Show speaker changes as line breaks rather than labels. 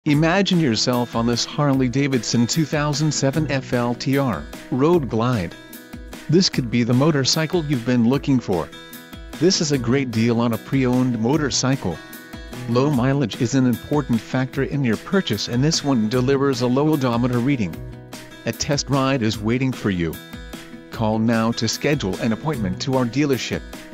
Imagine yourself on this Harley-Davidson 2007 FLTR Road Glide. This could be the motorcycle you've been looking for. This is a great deal on a pre-owned motorcycle. Low mileage is an important factor in your purchase, and this one delivers a low odometer reading. A test ride is waiting for you. Call now to schedule an appointment to our dealership.